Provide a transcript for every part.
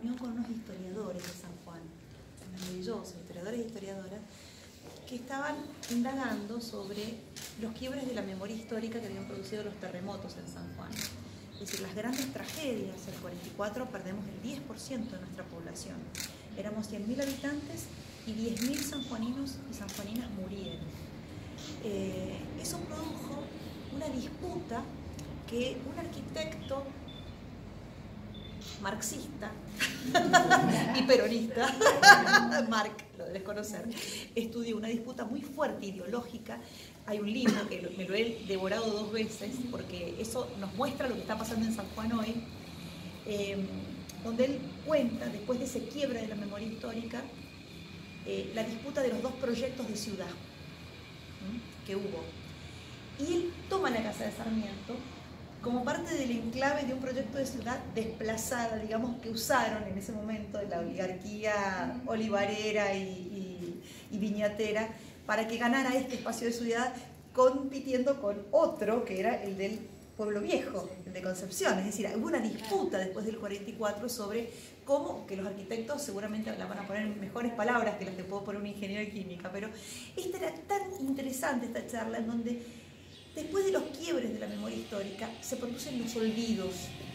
reunión con unos historiadores de San Juan, maravillosos historiadores e historiadoras, que estaban indagando sobre los quiebres de la memoria histórica que habían producido los terremotos en San Juan. Es decir, las grandes tragedias. En el 44 perdemos el 10% de nuestra población. Éramos 100.000 habitantes y 10.000 sanjuaninos y sanjuaninas murieron. Eso produjo una disputa que un arquitecto marxista y peronista, Marc, lo debes conocer, estudió una disputa muy fuerte, ideológica. Hay un libro que me lo he devorado 2 veces, porque eso nos muestra lo que está pasando en San Juan hoy, donde él cuenta, después de ese quiebre de la memoria histórica, la disputa de los 2 proyectos de ciudad que hubo. Y él toma la Casa de Sarmiento como parte del enclave de un proyecto de ciudad desplazada, digamos, que usaron en ese momento la oligarquía olivarera y viñatera para que ganara este espacio de ciudad, compitiendo con otro que era el del Pueblo Viejo, el de Concepción. Es decir, hubo una disputa después del 44 sobre cómo, que los arquitectos seguramente la van a poner en mejores palabras que las que puedo poner un ingeniero de química, pero esta era tan interesante, esta charla, en donde después de los quiebres de la memoria histórica se producen los olvidos,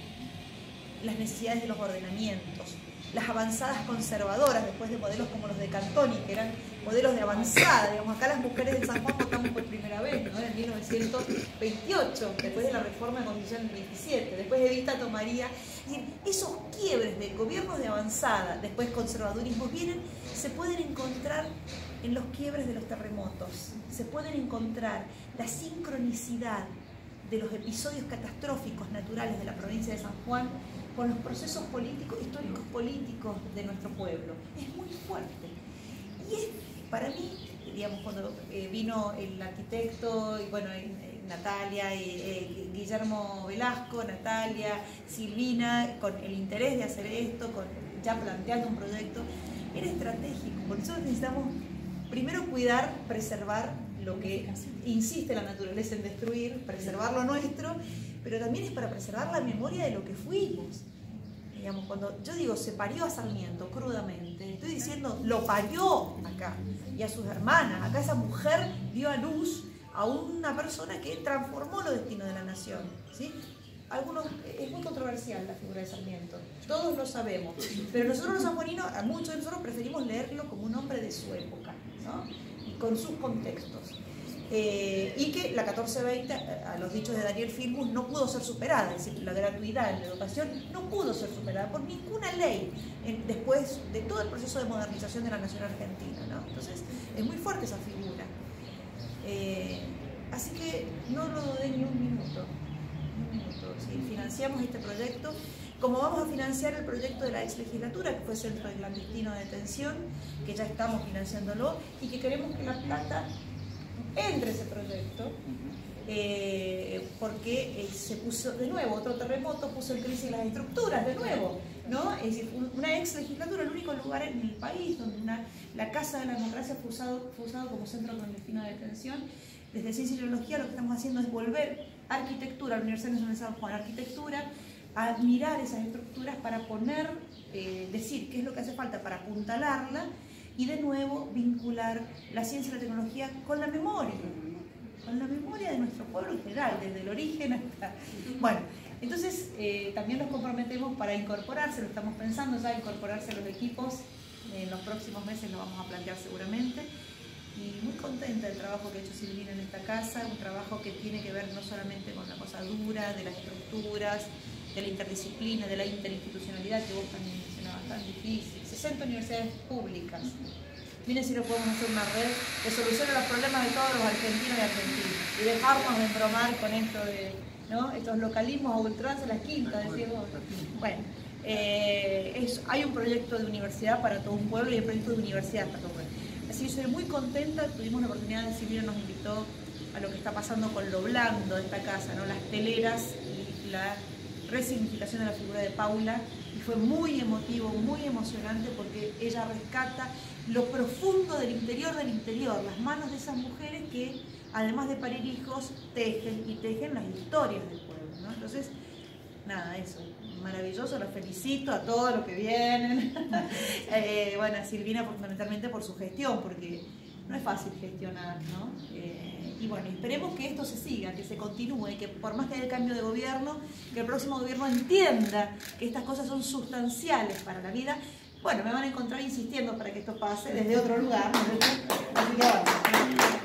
las necesidades de los ordenamientos, las avanzadas conservadoras después de modelos como los de Cantoni, que eran modelos de avanzada. Digamos, acá las mujeres de San Juan votamos por primera vez, ¿no? En 1928, después de la reforma de Constitución del 27, después de Evita Tomaría. Es decir, esos quiebres de gobiernos de avanzada, después conservadurismo, se pueden encontrar en los quiebres de los terremotos, se pueden encontrar la sincronicidad de los episodios catastróficos naturales de la provincia de San Juan con los procesos políticos, históricos políticos de nuestro pueblo. Es muy fuerte. Y es, para mí, digamos, cuando vino el arquitecto, y bueno, Natalia, Guillermo Velasco, Natalia, Silvina, con el interés de hacer esto, ya planteando un proyecto, era estratégico, porque nosotros necesitamos primero cuidar, preservar lo que insiste la naturaleza en destruir, preservar lo nuestro, pero también es para preservar la memoria de lo que fuimos. Digamos, cuando yo digo se parió a Sarmiento crudamente, estoy diciendo lo parió acá y a sus hermanas. Acá esa mujer dio a luz a una persona que transformó los destinos de la nación, ¿sí? Es muy controversial la figura de Sarmiento, todos lo sabemos, pero nosotros los sanjuaninos, a muchos de nosotros preferimos leerlo como un hombre de su época, ¿no? Y con sus contextos. Y que la 1420, a los dichos de Daniel Filmus, no pudo ser superada. Es decir, la gratuidad en la educación no pudo ser superada por ninguna ley después de todo el proceso de modernización de la nación argentina, ¿no? Entonces es muy fuerte esa figura, así que no lo dudé ni un minuto. Si financiamos este proyecto, como vamos a financiar el proyecto de la ex legislatura, que fue Centro de Clandestino de Detención, que ya estamos financiándolo, y que queremos que la plata entre ese proyecto, porque se puso de nuevo, otro terremoto puso en crisis las estructuras de nuevo, ¿no? Es decir, una ex legislatura, el único lugar en el país donde la Casa de la Democracia fue usado como centro clandestino de detención. Desde Ciencia y Tecnología lo que estamos haciendo es volver arquitectura, la Universidad Nacional de San Juan, arquitectura, a mirar esas estructuras para poner, decir qué es lo que hace falta para apuntalarla, y de nuevo vincular la ciencia y la tecnología con la memoria de nuestro pueblo en general, desde el origen hasta... Bueno, entonces también nos comprometemos para incorporarse, lo estamos pensando ya, incorporarse a los equipos, en los próximos meses lo vamos a plantear seguramente, y muy contenta del trabajo que ha hecho Silvina en esta casa, un trabajo que tiene que ver no solamente con la cosa dura, de las estructuras, de la interdisciplina, de la interinstitucionalidad, que vos también mencionabas, tan difícil. 60 universidades públicas. Miren si no podemos hacer una red que solucione los problemas de todos los argentinos y argentinas. Y dejarnos de embromar con esto de, ¿no? Estos localismos a ultranza, la quinta, decimos. Bueno, hay un proyecto de universidad para todo un pueblo y un proyecto de universidad para todo un pueblo. Así que estoy muy contenta, tuvimos la oportunidad de Silvina nos invitó a lo que está pasando con lo blando de esta casa, ¿no? Las teleras y la resignificación de la figura de Paula, y fue muy emotivo, muy emocionante, porque ella rescata lo profundo del interior, las manos de esas mujeres que, además de parir hijos, tejen las historias del pueblo, ¿no? Entonces, nada, eso, maravilloso, los felicito a todos los que vienen. Bueno, a Silvina fundamentalmente por su gestión, porque no es fácil gestionar, ¿no? Y bueno, esperemos que esto se siga, que se continúe, que por más que haya el cambio de gobierno, que el próximo gobierno entienda que estas cosas son sustanciales para la vida. Bueno, me van a encontrar insistiendo para que esto pase desde otro lugar. Así que bueno.